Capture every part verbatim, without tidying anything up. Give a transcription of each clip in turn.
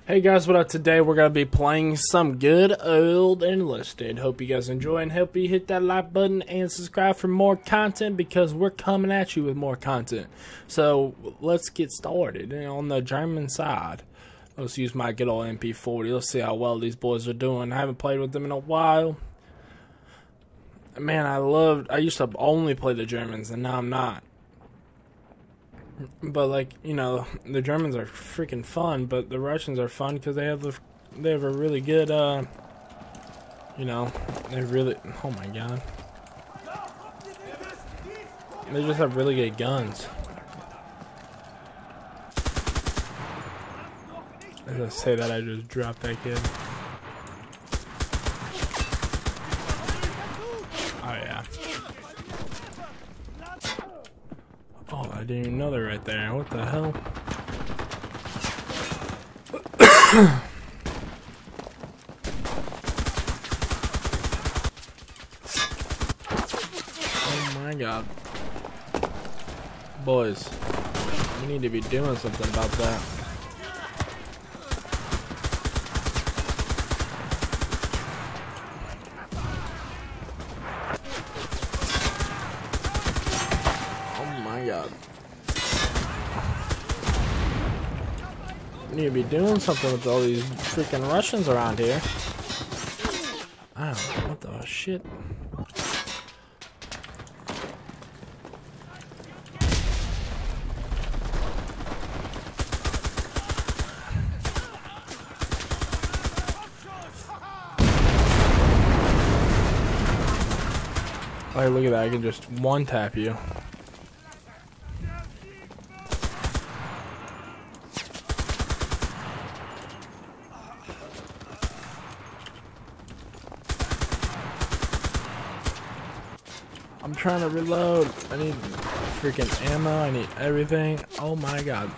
Hey guys, what up? Today we're going to be playing some good old Enlisted. Hope you guys enjoy and hope you hit that like button and subscribe for more content because we're coming at you with more content. So let's get started. And on the German side, let's use my good old M P forty. Let's see how well these boys are doing. I haven't played with them in a while. Man, I loved, I used to only play the Germans and now I'm not. But like, you know, the Germans are freaking fun, but the Russians are fun because they have the, they have a really good, uh, you know, they really, oh my god. They just have really good guns. As I say that, I just dropped that kid. Oh yeah. Oh, I didn't even know they're right there. What the hell? Oh my god. Boys, we need to be doing something about that. God. We need to be doing something with all these freaking Russians around here. I don't know what the shit. Oh, look at that, I can just one tap you. I'm trying to reload. I need freaking ammo. I need everything. Oh my god.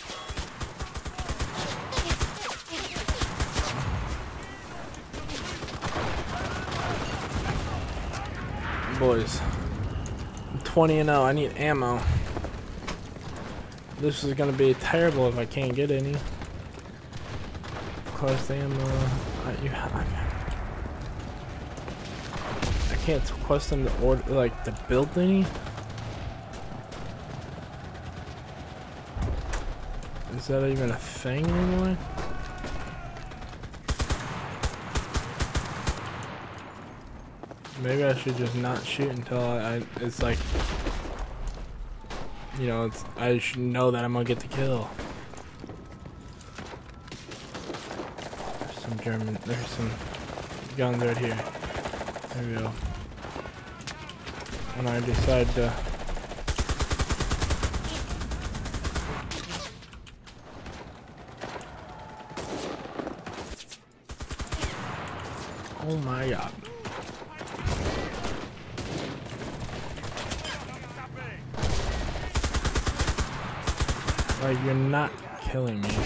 Boys, I'm twenty and oh. I need ammo. This is gonna be terrible if I can't get any. Close ammo. I, you have. I can't quest them to order, like, to build any. Is that even a thing anymore? Maybe I should just not shoot until I, I it's like, you know, it's, I should know that I'm gonna get the kill. There's some German, there's some guns right here. There we go. When I decide to oh my god. Like, you're not killing me.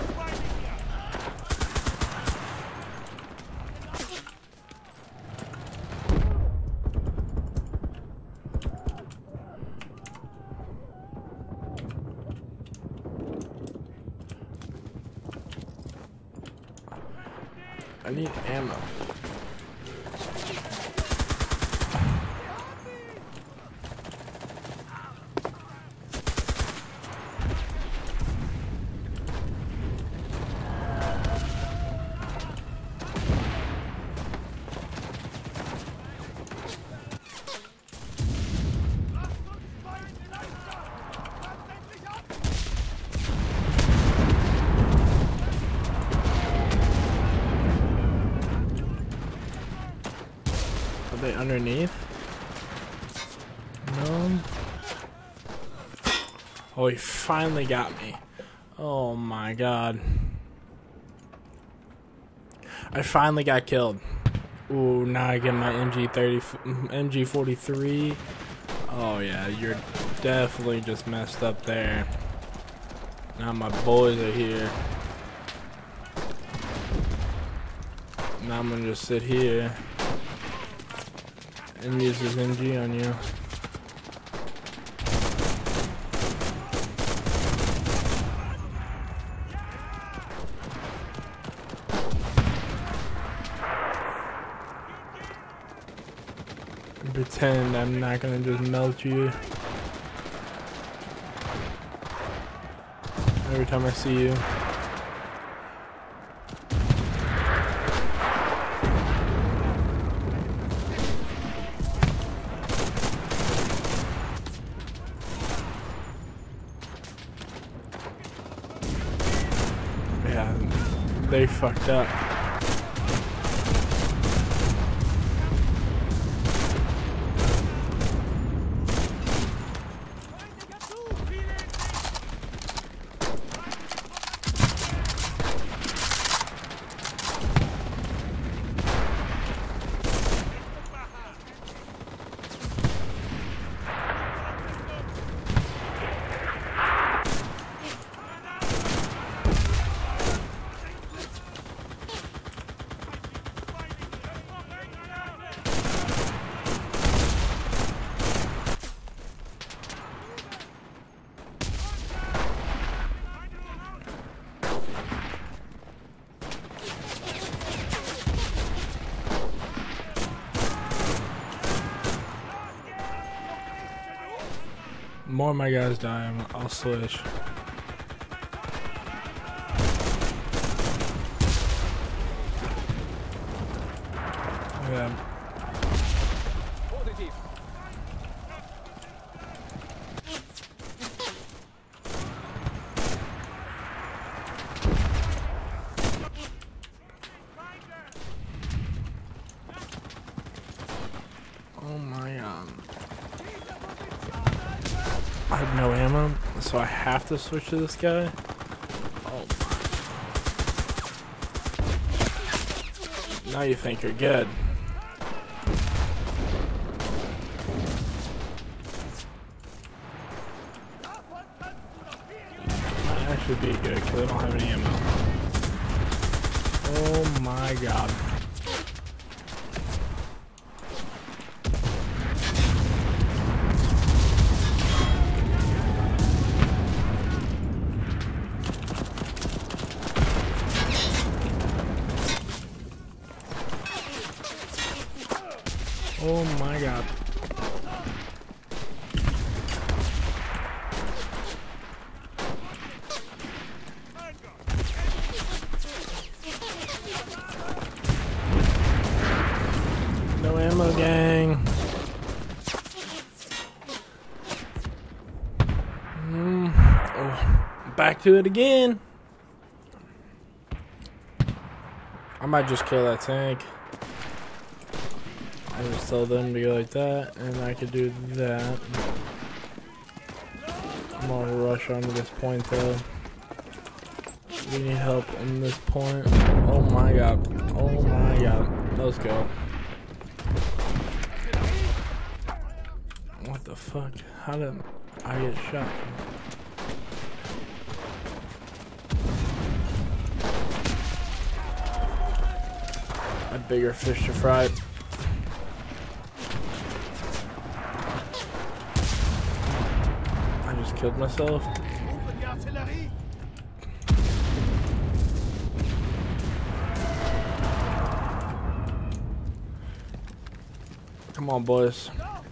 I need ammo. Are they underneath? No. Oh, he finally got me. Oh my god. I finally got killed. Ooh, now I get my M G thirty, M G forty-three. Oh yeah, you're definitely just messed up there. Now my boys are here. Now I'm gonna just sit here and use his M G on you. pretend I'm not gonna just melt you every time I see you. Yeah, they fucked up. More of my guys die, I'll switch. Yeah. Oh my god. I have no ammo, so I have to switch to this guy. Oh my. Now you think you're good. Might actually be good because I don't have any ammo. Oh my god. Oh my god. No ammo, gang. Mm. Oh. Back to it again. I might just kill that tank. I just tell them to go like that, and I could do that. I'm gonna rush onto this point though. We need help in this point. Oh my god. Oh my god. Let's go. What the fuck? How did I get shot? A bigger fish to fry. Killed myself. Come on, boys.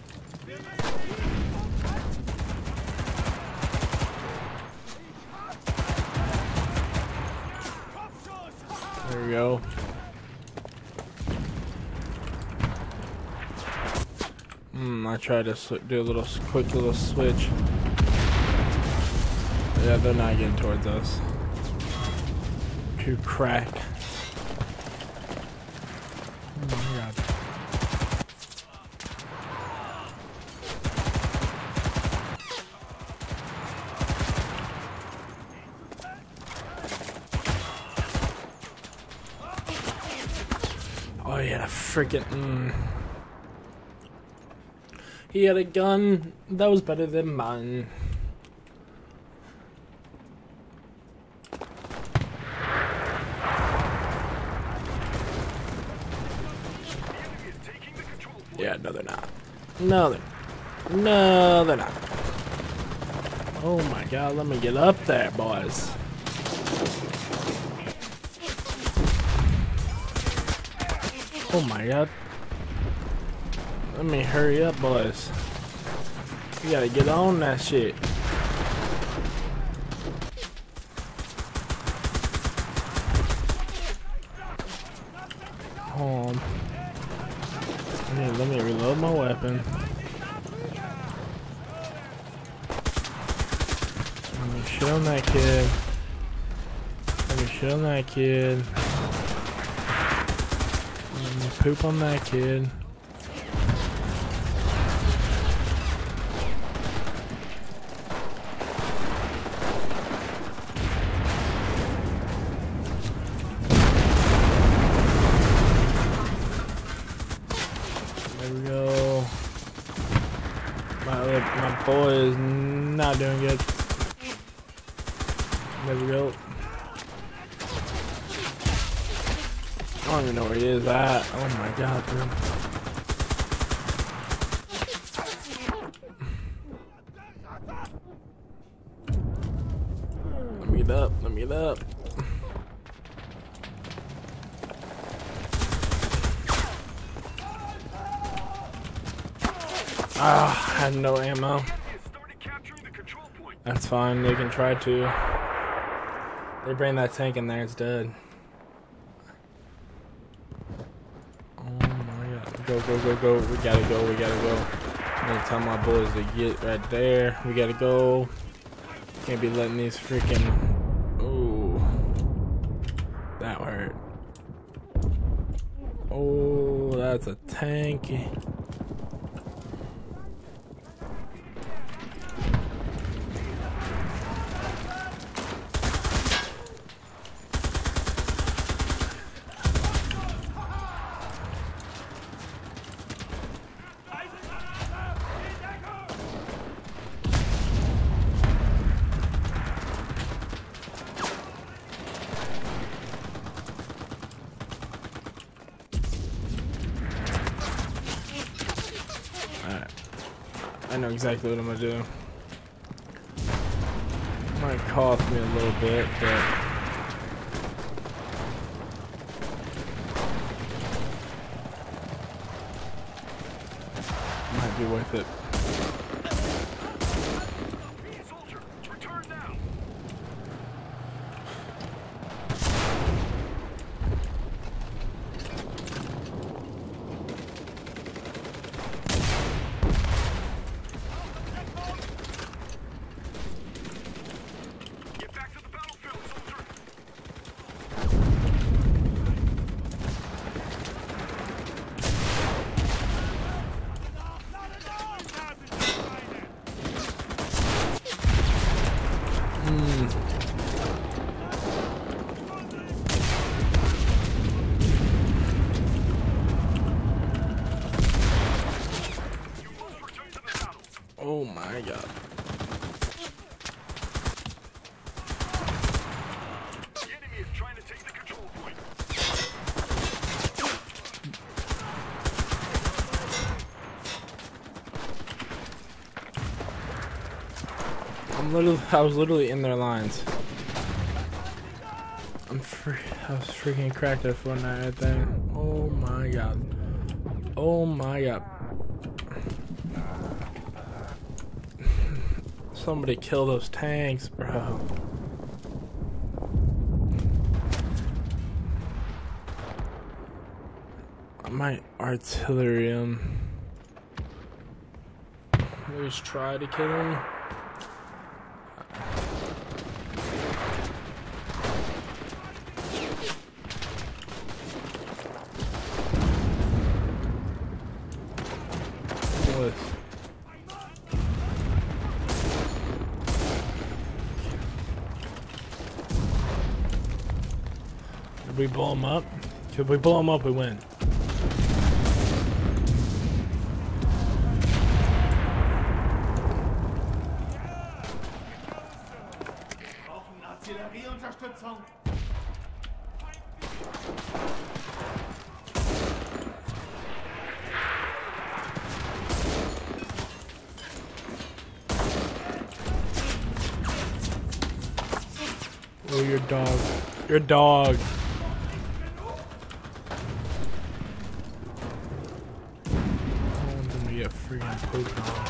There we go. Hmm, I tried to do a little quick little switch. Yeah, they're not getting towards us. Too cracked. Oh my god. Oh yeah, freaking. Mm. He had a gun that was better than mine. Yeah, no they're not. No they're No they're not. Oh my god, let me get up there, boys. Oh my god. Let me hurry up, boys. You gotta get on that shit. Hold on. Let me, let me reload my weapon. Let me shit on that kid. Let me shit on that kid. Let me poop on that kid. There we go. My, my boy is not doing good. There we go. I don't even know where he is at. Oh my god, dude. Let me get up. Let me get up. Ah, I had no ammo. That's fine. They can try to. They bring that tank in there. It's dead. Go, go, go, go. We gotta go, we gotta go. I'm gonna tell my boys to get right there. We gotta go. Can't be letting these freaking... Ooh. That hurt. Oh, that's a tanky. I know exactly what I'm gonna do. Might cost me a little bit, but might be worth it. Oh my god. The enemy is trying to take the control point. I'm literally, I was literally in their lines. I'm free, I was freaking cracked at Fortnite right there. Oh my god. Oh my god. Somebody kill those tanks, bro. I might artillery him. Maybe just try to kill him. What? Did we blow him up? If we blow him up, we win. Oh, your dog. Your dog. Oh get freaking poked on.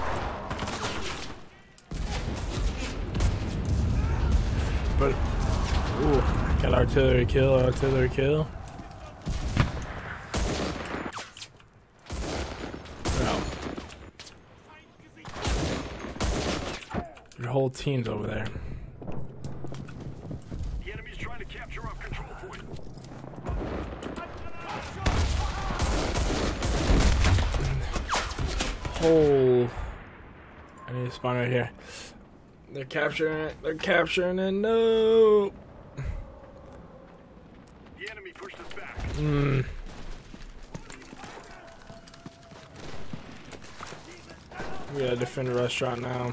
But, ooh, got artillery kill, artillery kill. Wow. Your whole team's over there. The enemy's trying to capture our control point. Whole. I need to spawn right here. They're capturing it. They're capturing it. No. The enemy pushed us back. Hmm. We gotta defend the restaurant now.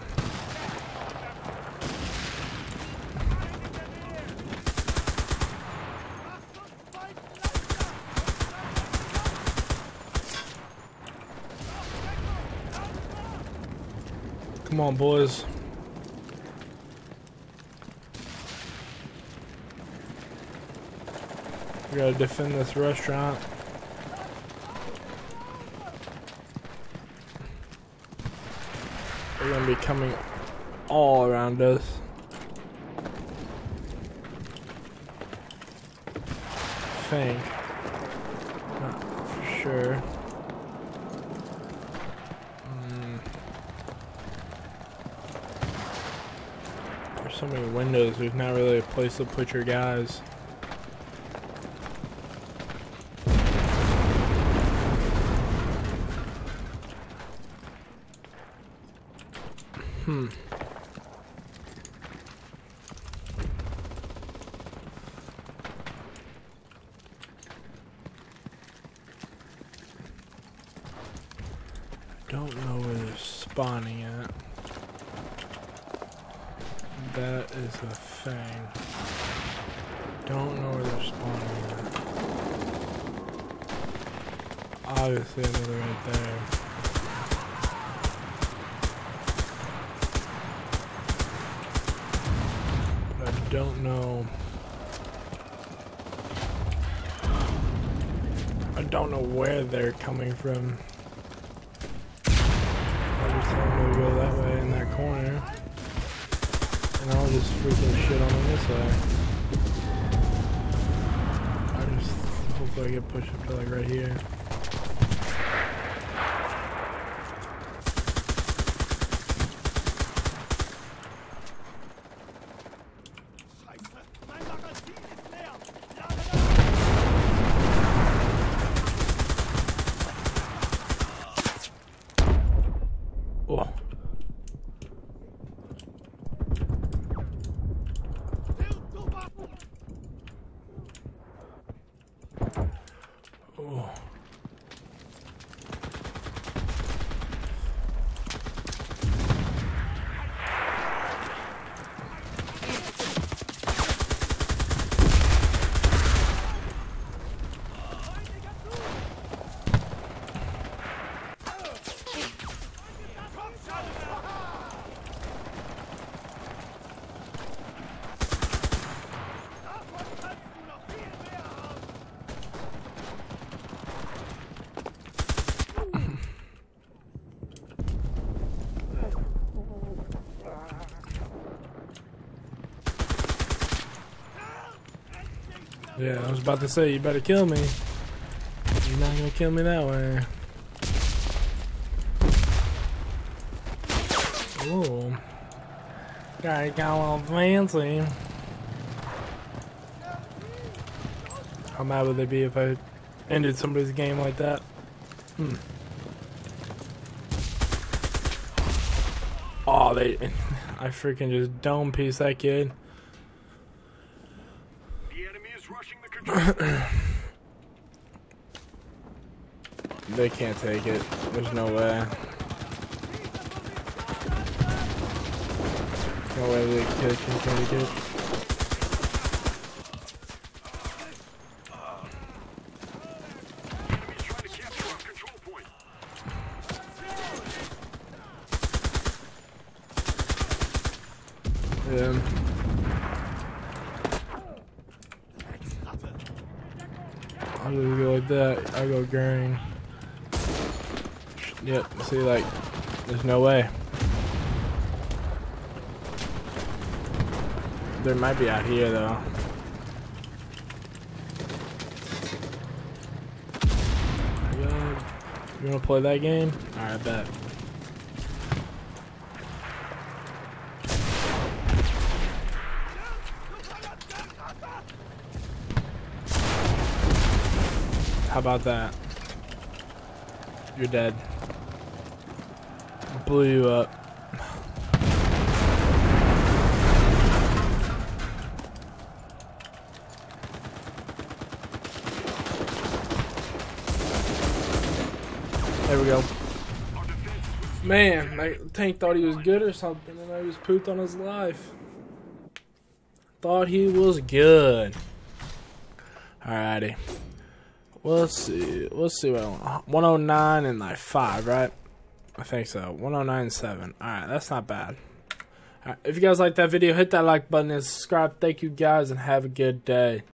Come on, boys. We gotta defend this restaurant. They're gonna be coming all around us. I think. Not for sure. Mm. There's so many windows, there's not really a place to put your guys. Hmm. Don't know where they're spawning at. That is a thing. Don't know where they're spawning at. Obviously another right there. Don't know. I don't know where they're coming from. I just told them to go that way in that corner, and I'll just freaking shit on them this way. I just hopefully I get pushed up to like right here. Oh. Oh. Yeah, I was about to say, you better kill me. You're not gonna kill me that way. Ooh. Guy got a little fancy. How mad would they be if I ended somebody's game like that? Hmm. Oh, they... I freaking just dome piece that kid. Rushing the control. They can't take it. There's no way. No way the kid can take it. Enemy's trying to capture our control point. Yeah. I'll just go like that. I'll go Gurning. Yep, see, like, there's no way. There might be out here, though. You wanna play that game? Alright, I bet. How about that? You're dead. Blew you up. There we go. Man, my tank thought he was good or something, and I was pooped on his life. Thought he was good. Alrighty. Well, let's see. Let's see what I want. one oh nine and like five, right? I think so. one oh nine and seven. Alright, that's not bad. Alright, if you guys like that video, hit that like button and subscribe. Thank you guys, and have a good day.